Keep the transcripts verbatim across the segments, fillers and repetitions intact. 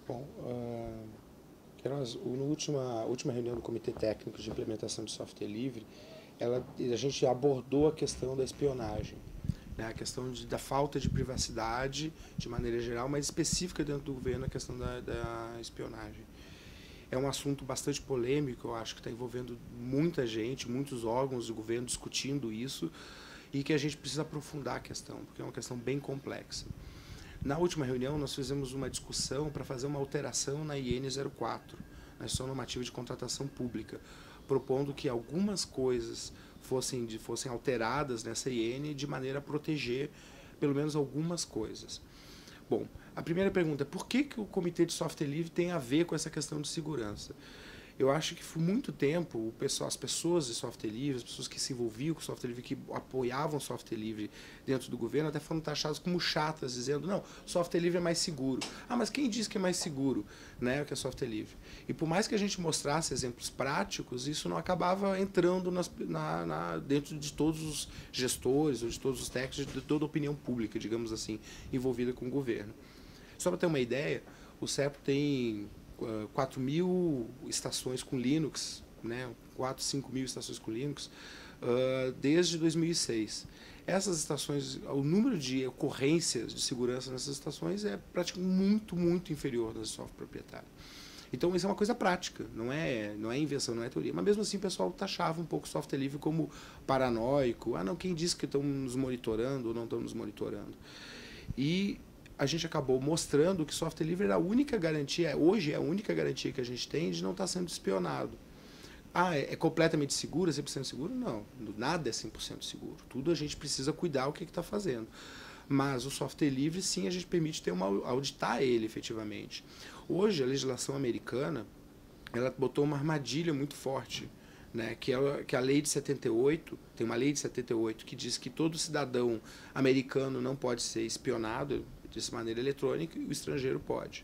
Bom, uh, que nós, na última, última reunião do Comitê Técnico de Implementação de Software Livre, ela, a gente abordou a questão da espionagem, né? A questão de, da falta de privacidade de maneira geral, mas específica dentro do governo a questão da, da espionagem. É um assunto bastante polêmico, eu acho que está envolvendo muita gente, muitos órgãos do governo discutindo isso, e que a gente precisa aprofundar a questão, porque é uma questão bem complexa. Na última reunião, nós fizemos uma discussão para fazer uma alteração na I N zero quatro, na Instrução Normativa de Contratação Pública, propondo que algumas coisas fossem, de, fossem alteradas nessa I N de maneira a proteger pelo menos algumas coisas. Bom, a primeira pergunta é por que, que o Comitê de Software Livre tem a ver com essa questão de segurança? Eu acho que por muito tempo o pessoal, as pessoas de software livre, as pessoas que se envolviam com software livre, que apoiavam software livre dentro do governo, até foram taxadas como chatas, dizendo, não, software livre é mais seguro. Ah, mas quem diz que é mais seguro, né, que é software livre? E por mais que a gente mostrasse exemplos práticos, isso não acabava entrando nas, na, na, dentro de todos os gestores, ou de todos os técnicos, de toda a opinião pública, digamos assim, envolvida com o governo. Só para ter uma ideia, o CERPO tem quatro mil estações com Linux, né, quatro, cinco mil estações com Linux, uh, desde dois mil e seis. Essas estações, o número de ocorrências de segurança nessas estações é praticamente muito, muito inferior das de software proprietário. Então, isso é uma coisa prática, não é, não é invenção, não é teoria. Mas mesmo assim, o pessoal taxava um pouco o software livre como paranoico. Ah, não, quem disse que estão nos monitorando ou não estão nos monitorando? E a gente acabou mostrando que software livre era a única garantia, hoje é a única garantia que a gente tem de não estar sendo espionado. Ah, é, é completamente seguro, é cem por cento seguro? Não, nada é cem por cento seguro. Tudo a gente precisa cuidar o que está fazendo. Mas o software livre, sim, a gente permite ter uma, auditar ele efetivamente. Hoje, a legislação americana, ela botou uma armadilha muito forte, né, que, é, que a lei de setenta e oito, tem uma lei de setenta e oito que diz que todo cidadão americano não pode ser espionado de maneira eletrônica, e o estrangeiro pode.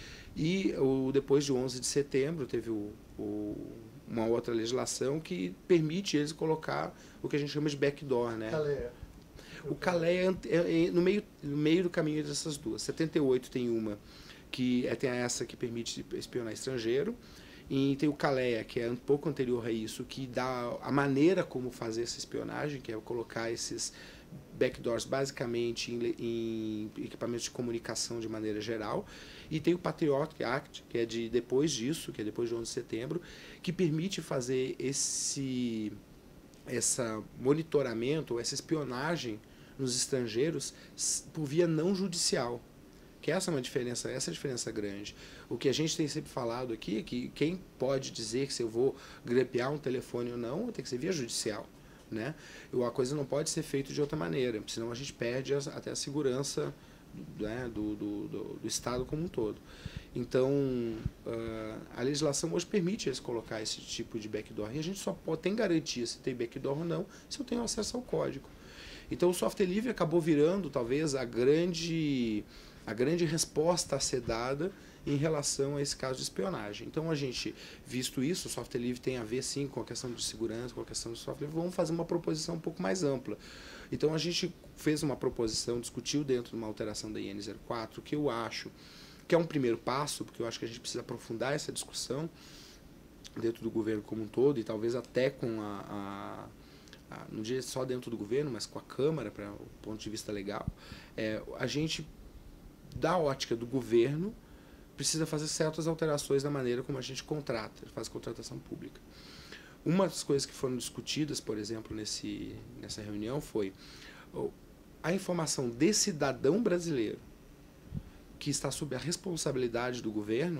E o, depois de onze de setembro, teve o, o, uma outra legislação que permite eles colocar o que a gente chama de backdoor. Né? Caleia. O Caleia é, é no, meio, no meio do caminho dessas duas. setenta e oito tem uma, que é, tem essa que permite espionar estrangeiro, e tem o Caleia, que é um pouco anterior a isso, que dá a maneira como fazer essa espionagem, que é colocar esses backdoors basicamente em, em equipamentos de comunicação de maneira geral, e tem o Patriot Act, que é de depois disso, que é depois de onze de setembro, que permite fazer esse essa monitoramento, essa espionagem nos estrangeiros por via não judicial. Que essa é uma diferença, essa é a diferença grande. O que a gente tem sempre falado aqui é que quem pode dizer que se eu vou grampear um telefone ou não, tem que ser via judicial. Né? A coisa não pode ser feita de outra maneira, senão a gente perde a, até a segurança, né, do, do, do, do Estado como um todo. Então, uh, a legislação hoje permite eles colocar esse tipo de backdoor, e a gente só pode, tem garantia se tem backdoor ou não, se eu tenho acesso ao código. Então, o software livre acabou virando, talvez, a grande, a grande resposta a ser dada em relação a esse caso de espionagem. Então, a gente, visto isso, o software livre tem a ver, sim, com a questão de segurança, com a questão do software livre, vamos fazer uma proposição um pouco mais ampla. Então, a gente fez uma proposição, discutiu dentro de uma alteração da I N zero quatro, que eu acho que é um primeiro passo, porque eu acho que a gente precisa aprofundar essa discussão dentro do governo como um todo, e talvez até com a... a, a não diria só dentro do governo, mas com a Câmara, para o ponto de vista legal. É, a gente, da ótica do governo, precisa fazer certas alterações na maneira como a gente contrata, faz contratação pública. Uma das coisas que foram discutidas, por exemplo, nesse, nessa reunião foi a informação de cidadão brasileiro que está sob a responsabilidade do governo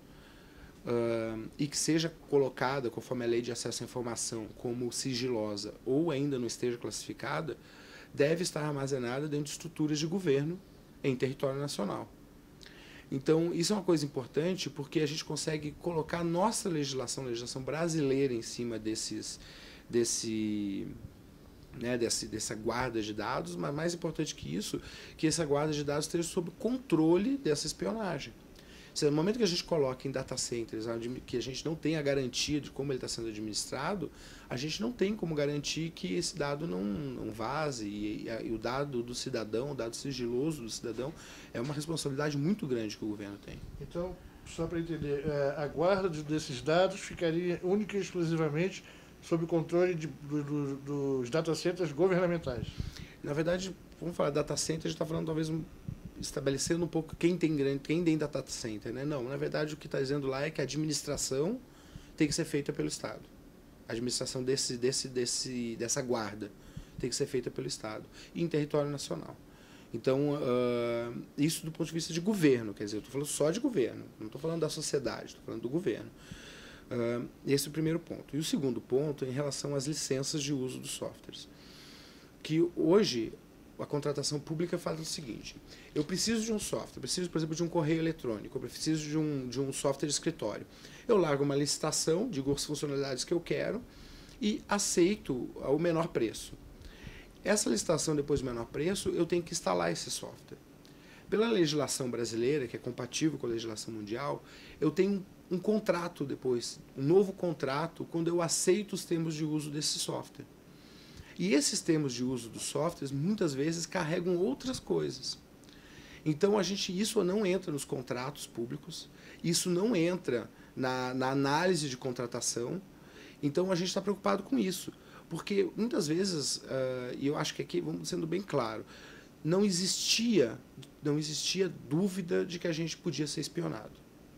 uh, e que seja colocada, conforme a lei de acesso à informação, como sigilosa ou ainda não esteja classificada, deve estar armazenada dentro de estruturas de governo em território nacional. Então, isso é uma coisa importante porque a gente consegue colocar a nossa legislação, a legislação brasileira, em cima desses, desse, né, desse, dessa guarda de dados, mas mais importante que isso, que essa guarda de dados esteja sob controle dessa espionagem. Se no momento que a gente coloca em data centers, que a gente não tem a garantia de como ele está sendo administrado, a gente não tem como garantir que esse dado não, não vaze. E, e, e o dado do cidadão, o dado sigiloso do cidadão, é uma responsabilidade muito grande que o governo tem. Então, só para entender, a guarda desses dados ficaria única e exclusivamente sob o controle de, do, do, dos data centers governamentais? Na verdade, vamos falar de data center, a gente está falando talvez um, estabelecendo um pouco quem tem grande, quem tem data center, né? Não, na verdade o que está dizendo lá é que a administração tem que ser feita pelo Estado. A administração desse, desse, desse, dessa guarda tem que ser feita pelo Estado e em território nacional. Então, uh, isso do ponto de vista de governo, quer dizer, eu estou falando só de governo, não estou falando da sociedade, estou falando do governo. Uh, esse é o primeiro ponto. E o segundo ponto é em relação às licenças de uso dos softwares. Que hoje a contratação pública fala o seguinte: eu preciso de um software, preciso, por exemplo, de um correio eletrônico, eu preciso de um, de um software de escritório. Eu largo uma licitação, digo as funcionalidades que eu quero e aceito o menor preço. Essa licitação, depois do menor preço, eu tenho que instalar esse software. Pela legislação brasileira, que é compatível com a legislação mundial, eu tenho um contrato depois, um novo contrato, quando eu aceito os termos de uso desse software. E esses termos de uso dos softwares, muitas vezes, carregam outras coisas. Então, a gente, isso não entra nos contratos públicos, isso não entra na, na análise de contratação. Então, a gente está preocupado com isso. Porque, muitas vezes, uh, e eu acho que aqui, vamos sendo bem claro, não existia, não existia dúvida de que a gente podia ser espionado.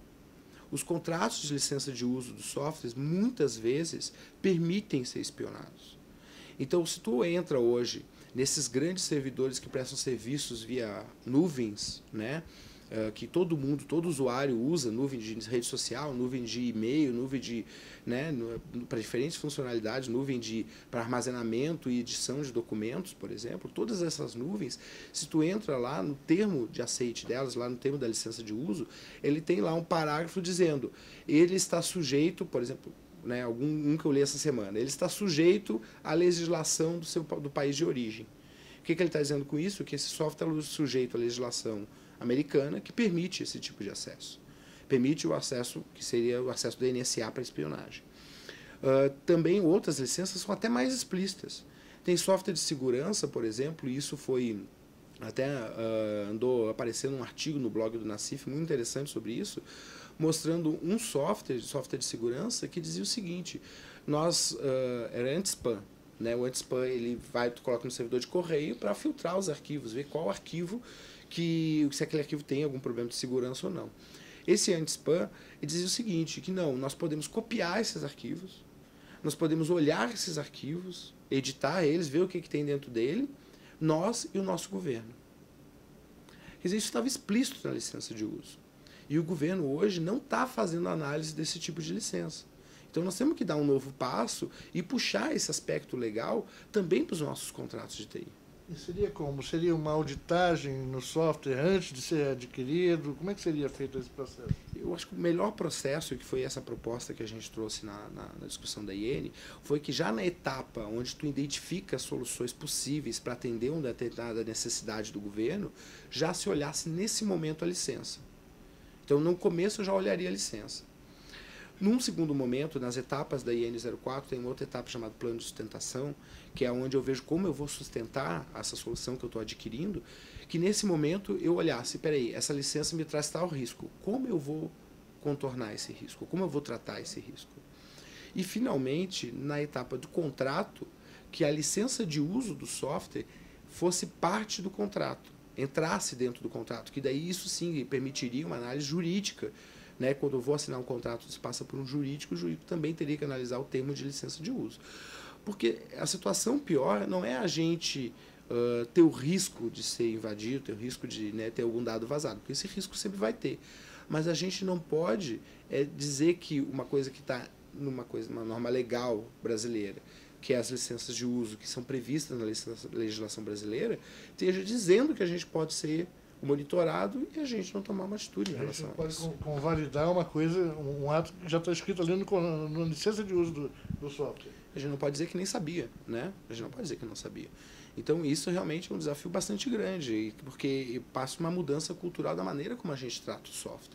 Os contratos de licença de uso dos softwares, muitas vezes, permitem ser espionados. Então, se tu entra hoje nesses grandes servidores que prestam serviços via nuvens, né, uh, que todo mundo, todo usuário usa, nuvem de rede social, nuvem de e-mail, nuvem de, né, para diferentes funcionalidades, nuvem de para armazenamento e edição de documentos, por exemplo, todas essas nuvens, se tu entra lá no termo de aceite delas, lá no termo da licença de uso, ele tem lá um parágrafo dizendo, ele está sujeito, por exemplo, né, algum um que eu li essa semana, ele está sujeito à legislação do, seu, do país de origem. O que, que ele está dizendo com isso? Que esse software é sujeito à legislação americana que permite esse tipo de acesso. Permite o acesso, que seria o acesso do N S A para espionagem. Uh, também outras licenças são até mais explícitas. Tem software de segurança, por exemplo, e isso foi até uh, andou aparecendo um artigo no blog do Nassif muito interessante sobre isso, mostrando um software, software de segurança, que dizia o seguinte: nós, uh, era anti-spam, né? O anti-spam, ele vai, tu coloca no servidor de correio para filtrar os arquivos, ver qual arquivo, que, se aquele arquivo tem algum problema de segurança ou não. Esse anti-spam dizia o seguinte, que não, nós podemos copiar esses arquivos, nós podemos olhar esses arquivos, editar eles, ver o que, que tem dentro dele, nós e o nosso governo. Quer dizer, isso estava explícito na licença de uso. E o governo hoje não está fazendo análise desse tipo de licença. Então nós temos que dar um novo passo e puxar esse aspecto legal também para os nossos contratos de T I. E seria como? Seria uma auditagem no software antes de ser adquirido? Como é que seria feito esse processo? Eu acho que o melhor processo, que foi essa proposta que a gente trouxe na, na, na discussão da I N, foi que já na etapa onde tu identifica soluções possíveis para atender uma determinada necessidade do governo, já se olhasse nesse momento a licença. Então, no começo, eu já olharia a licença. Num segundo momento, nas etapas da I N zero quatro, tem uma outra etapa chamada plano de sustentação, que é onde eu vejo como eu vou sustentar essa solução que eu estou adquirindo, que nesse momento eu olhasse, peraí, essa licença me traz tal risco, como eu vou contornar esse risco, como eu vou tratar esse risco. E, finalmente, na etapa do contrato, que a licença de uso do software fosse parte do contrato, entrasse dentro do contrato, que daí isso sim permitiria uma análise jurídica, né? Quando eu vou assinar um contrato, se passa por um jurídico, o jurídico também teria que analisar o termo de licença de uso. Porque a situação pior não é a gente uh, ter o risco de ser invadido, ter o risco de, né, ter algum dado vazado, porque esse risco sempre vai ter. Mas a gente não pode é, dizer que uma coisa que está numa coisa, numa norma legal brasileira, que é as licenças de uso que são previstas na legislação brasileira, esteja dizendo que a gente pode ser monitorado e a gente não tomar uma atitude em relação a isso. A gente pode convalidar uma coisa, um ato que já está escrito ali no, na licença de uso do, do software. A gente não pode dizer que nem sabia, né? A gente não pode dizer que não sabia. Então, isso realmente é um desafio bastante grande, porque passa uma mudança cultural da maneira como a gente trata o software.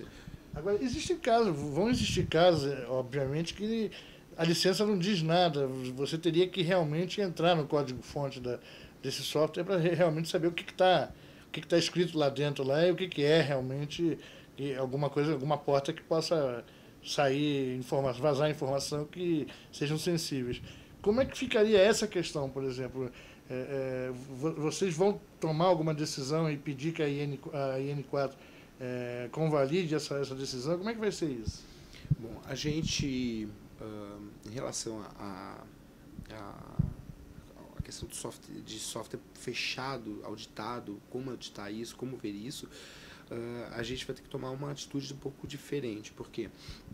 Agora, existem casos, vão existir casos, eh, obviamente, que a licença não diz nada. Você teria que realmente entrar no código-fonte da, desse software para realmente saber o que está o que está escrito lá dentro lá e o que, que é realmente e alguma coisa, alguma porta que possa sair, informa vazar informação que sejam sensíveis. Como é que ficaria essa questão, por exemplo? É, é, vocês vão tomar alguma decisão e pedir que a I N, a I N quatro é, convalide essa, essa decisão? Como é que vai ser isso? Bom, a gente, uh, em relação a, a, a questão do software, de software fechado, auditado, como auditar isso, como ver isso, uh, a gente vai ter que tomar uma atitude um pouco diferente, porque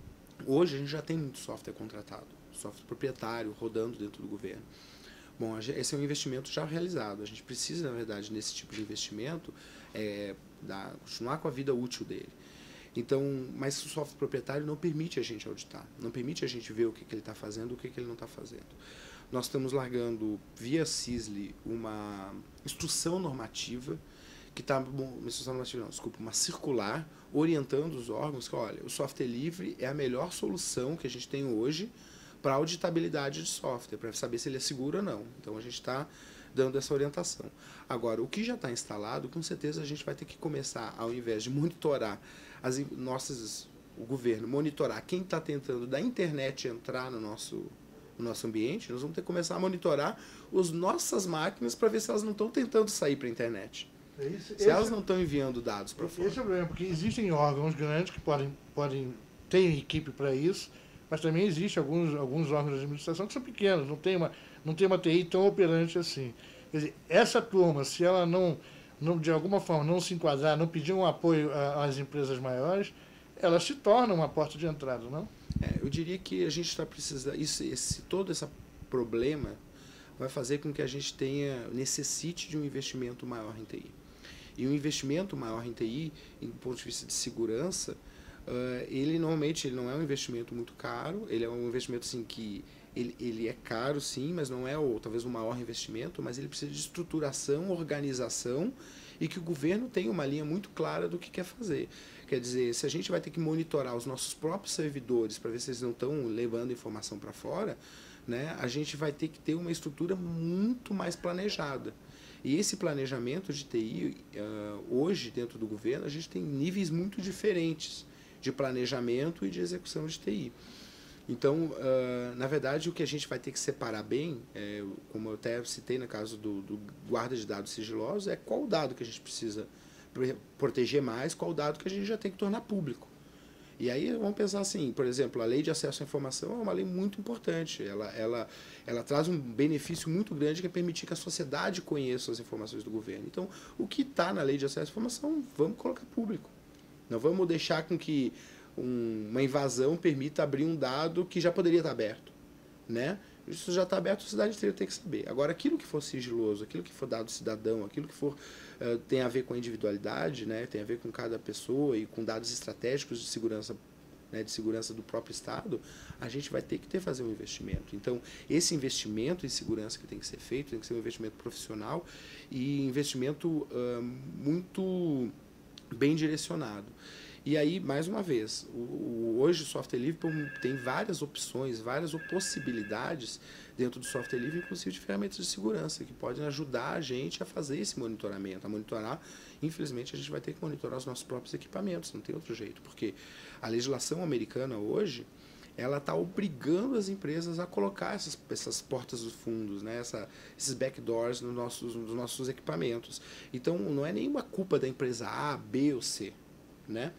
hoje a gente já tem muito software contratado, software proprietário rodando dentro do governo. Bom, esse é um investimento já realizado. A gente precisa, na verdade, nesse tipo de investimento, é, dar, continuar com a vida útil dele. Então, mas o software proprietário não permite a gente auditar, não permite a gente ver o que, que ele está fazendo, o que, que ele não está fazendo. Nós estamos largando, via C I S L, uma instrução normativa, que está, bom, uma instrução normativa não, desculpa, uma circular, orientando os órgãos que, olha, o software livre é a melhor solução que a gente tem hoje para auditabilidade de software, para saber se ele é seguro ou não. Então a gente está dando essa orientação. Agora, o que já está instalado, com certeza a gente vai ter que começar, ao invés de monitorar as nossas, o governo, monitorar quem está tentando da internet entrar no nosso, no nosso ambiente, nós vamos ter que começar a monitorar as nossas máquinas para ver se elas não estão tentando sair para a internet. Esse, se elas não estão enviando dados para fora. Esse é o problema, porque existem órgãos grandes que podem, podem ter equipe para isso, mas também existem alguns, alguns órgãos de administração que são pequenos, não tem uma, não tem uma T I tão operante assim. Quer dizer, essa turma, se ela não, não, de alguma forma, não se enquadrar, não pedir um apoio às empresas maiores, ela se torna uma porta de entrada, não? É, eu diria que a gente está precisando, isso, esse, todo esse problema vai fazer com que a gente tenha, necessite de um investimento maior em T I. E um investimento maior em T I, do ponto de vista de segurança, Uh, ele normalmente ele não é um investimento muito caro, ele é um investimento assim, que ele, ele é caro sim, mas não é o, talvez o maior investimento, mas ele precisa de estruturação, organização e que o governo tenha uma linha muito clara do que quer fazer. Quer dizer, se a gente vai ter que monitorar os nossos próprios servidores para ver se eles não estão levando informação para fora, né, a gente vai ter que ter uma estrutura muito mais planejada. E esse planejamento de T I, uh, hoje dentro do governo, a gente tem níveis muito diferentes de planejamento e de execução de T I. Então, uh, na verdade, o que a gente vai ter que separar bem, é, como eu até citei no caso do, do guarda de dados sigilosos, é qual dado que a gente precisa proteger mais, qual dado que a gente já tem que tornar público. E aí vamos pensar assim, por exemplo, a lei de acesso à informação é uma lei muito importante, ela, ela, ela traz um benefício muito grande que é permitir que a sociedade conheça as informações do governo. Então, o que está na lei de acesso à informação, vamos colocar público. Não vamos deixar com que um, uma invasão permita abrir um dado que já poderia estar aberto, né? Isso já está aberto, a sociedade inteira tem que saber. Agora, aquilo que for sigiloso, aquilo que for dado cidadão, aquilo que for uh, tem a ver com a individualidade, né? Tem a ver com cada pessoa e com dados estratégicos de segurança, né? De segurança do próprio Estado, a gente vai ter que ter fazer um investimento. Então, esse investimento em segurança que tem que ser feito, tem que ser um investimento profissional e investimento uh, muito bem direcionado. E aí, mais uma vez, o, o, hoje o software livre tem várias opções, várias possibilidades dentro do software livre, inclusive de ferramentas de segurança, que podem ajudar a gente a fazer esse monitoramento, a monitorar. Infelizmente, a gente vai ter que monitorar os nossos próprios equipamentos, não tem outro jeito, porque a legislação americana hoje, ela está obrigando as empresas a colocar essas, essas portas dos fundos, né? Essa, esses backdoors nos nossos, nos nossos equipamentos. Então, não é nenhuma culpa da empresa A, B ou C, né?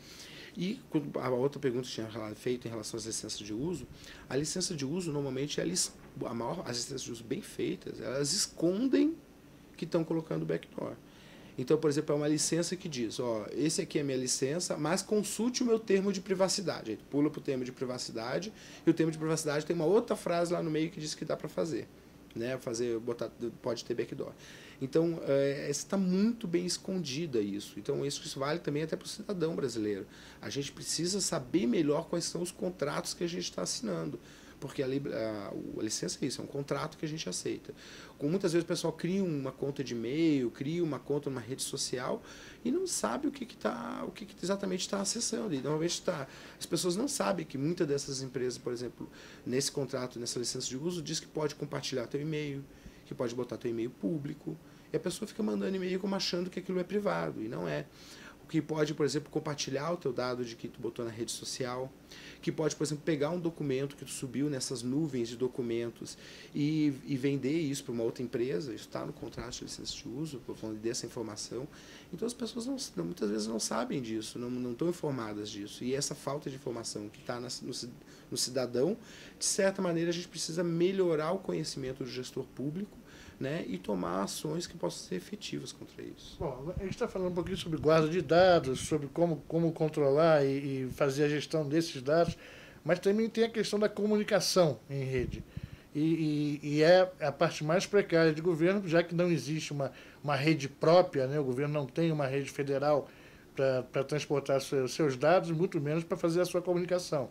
E a outra pergunta que tinha feito em relação às licenças de uso, a licença de uso, normalmente, elas, a maior, as licenças de uso bem feitas, elas escondem que estão colocando backdoor. Então, por exemplo, é uma licença que diz, ó, esse aqui é a minha licença, mas consulte o meu termo de privacidade. Aí tu pula para o termo de privacidade, e o termo de privacidade tem uma outra frase lá no meio que diz que dá para fazer. Né? Fazer, botar, pode ter backdoor. Então, é, está muito bem escondida isso. Então, isso, isso vale também até para o cidadão brasileiro. A gente precisa saber melhor quais são os contratos que a gente está assinando. porque a, a, a licença é isso, é um contrato que a gente aceita. Com, muitas vezes o pessoal cria uma conta de e-mail, cria uma conta numa rede social e não sabe o que, que, tá, o que, que exatamente está acessando. E normalmente tá, as pessoas não sabem que muitas dessas empresas, por exemplo, nesse contrato, nessa licença de uso, diz que pode compartilhar teu e-mail, que pode botar teu e-mail público, e a pessoa fica mandando e-mail como achando que aquilo é privado, e não é. Que pode, por exemplo, compartilhar o teu dado de que tu botou na rede social, que pode, por exemplo, pegar um documento que tu subiu nessas nuvens de documentos e, e vender isso para uma outra empresa, isso está no contrato de licença de uso, estou falando dessa informação. Então as pessoas não, muitas vezes não sabem disso, não, não estão informadas disso. E essa falta de informação que está no, no cidadão, de certa maneira a gente precisa melhorar o conhecimento do gestor público, né, e tomar ações que possam ser efetivas contra isso. Bom, a gente está falando um pouquinho sobre guarda de dados, sobre como, como controlar e, e fazer a gestão desses dados, mas também tem a questão da comunicação em rede. E, e, e é a parte mais precária de governo, já que não existe uma, uma rede própria, né, o governo não tem uma rede federal para transportar seus, seus dados, muito menos para fazer a sua comunicação.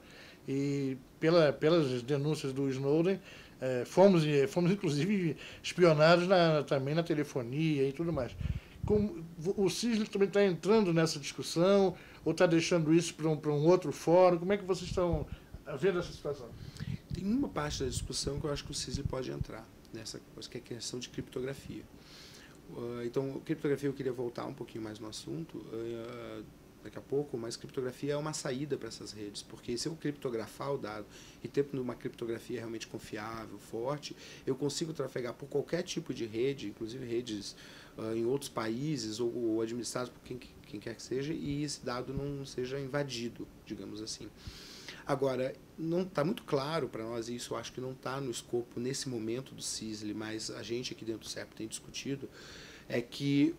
E pela, pelas denúncias do Snowden, É, fomos, fomos, inclusive, espionados na, também na telefonia e tudo mais. Como, o CISL também está entrando nessa discussão ou está deixando isso para um, para um outro fórum? Como é que vocês estão vendo essa situação? Tem uma parte da discussão que eu acho que o CISL pode entrar, nessa que é a questão de criptografia. Uh, então, criptografia eu queria voltar um pouquinho mais no assunto, uh, daqui a pouco, mas criptografia é uma saída para essas redes, porque se eu criptografar o dado e ter uma criptografia realmente confiável, forte, eu consigo trafegar por qualquer tipo de rede, inclusive redes uh, em outros países ou, ou administradas por quem, quem quer que seja, e esse dado não seja invadido, digamos assim. Agora, não está muito claro para nós, e isso eu acho que não está no escopo nesse momento do CISL, mas a gente aqui dentro do C E P tem discutido, é que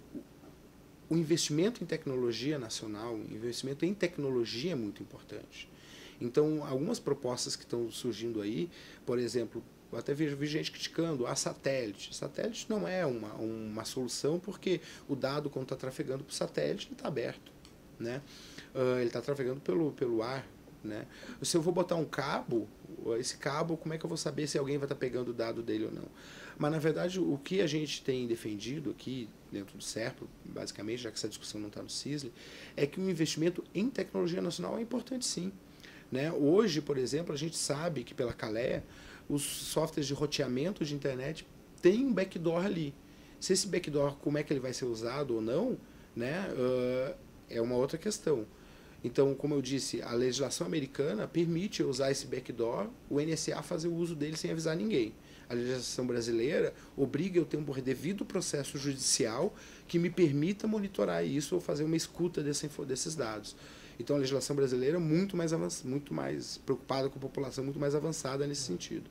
o investimento em tecnologia nacional, o investimento em tecnologia é muito importante. Então, algumas propostas que estão surgindo aí, por exemplo, eu até vejo, vejo gente criticando a satélite. Satélite não é uma, uma solução porque o dado, quando está trafegando por satélite, ele está aberto, né? Uh, ele está trafegando pelo, pelo ar, né? Se eu vou botar um cabo, esse cabo, como é que eu vou saber se alguém vai estar pegando o dado dele ou não? Mas, na verdade, o que a gente tem defendido aqui, dentro do SERPRO, basicamente, já que essa discussão não está no CISL, é que o investimento em tecnologia nacional é importante sim. Né? Hoje, por exemplo, a gente sabe que pela Calea, os softwares de roteamento de internet têm um backdoor ali. Se esse backdoor, como é que ele vai ser usado ou não, né, uh, é uma outra questão. Então, como eu disse, a legislação americana permite eu usar esse backdoor, o N S A fazer o uso dele sem avisar ninguém. A legislação brasileira obriga eu a ter um devido processo judicial que me permita monitorar isso ou fazer uma escuta desse, desses dados. Então, a legislação brasileira é muito mais, avançada, muito mais preocupada com a população, muito mais avançada nesse sentido.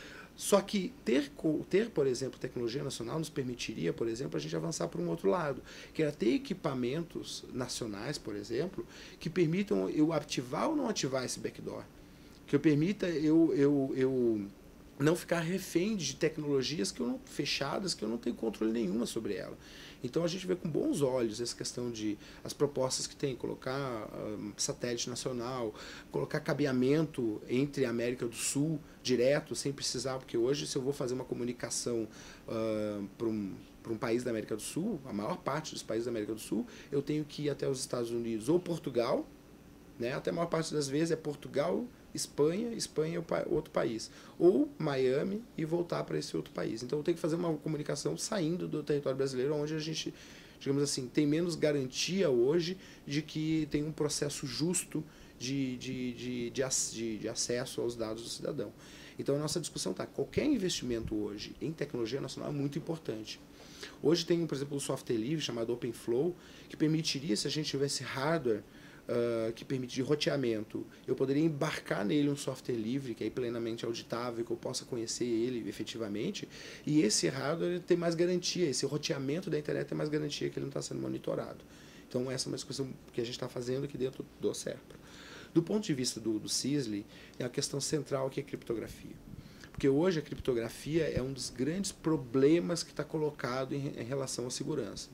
Só que ter, ter, por exemplo, tecnologia nacional nos permitiria, por exemplo, a gente avançar para um outro lado, que era ter equipamentos nacionais, por exemplo, que permitam eu ativar ou não ativar esse backdoor. Que eu permita eu... eu, eu não ficar refém de tecnologias que eu não, fechadas que eu não tenho controle nenhuma sobre ela. Então a gente vê com bons olhos essa questão de as propostas que tem, colocar uh, satélite nacional, colocar cabeamento entre a América do Sul direto, sem precisar, porque hoje se eu vou fazer uma comunicação uh, para um, para um país da América do Sul, a maior parte dos países da América do Sul, eu tenho que ir até os Estados Unidos ou Portugal, né? Até a maior parte das vezes é Portugal, Espanha, Espanha é outro país. Ou Miami e voltar para esse outro país. Então eu tenho que fazer uma comunicação saindo do território brasileiro, onde a gente, digamos assim, tem menos garantia hoje de que tem um processo justo de, de, de, de, de, de acesso aos dados do cidadão. Então a nossa discussão está, qualquer investimento hoje em tecnologia nacional é muito importante. Hoje tem, por exemplo, um software livre chamado OpenFlow, que permitiria, se a gente tivesse hardware, Uh, que permite de roteamento, eu poderia embarcar nele um software livre, que é plenamente auditável, que eu possa conhecer ele efetivamente, e esse hardware tem mais garantia, esse roteamento da internet tem mais garantia que ele não está sendo monitorado. Então essa é uma discussão que a gente está fazendo aqui dentro do SERPRO. Do ponto de vista do, do CISL, é a questão central que é a criptografia. Porque hoje a criptografia é um dos grandes problemas que está colocado em, em relação à segurança.